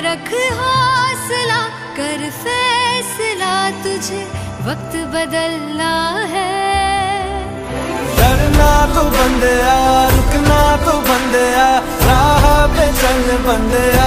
रख हौसला, कर फैसला, तुझे वक्त बदलना है। डरना तो बंदया, रुकना तो बंदया, राह पे चल बंदया।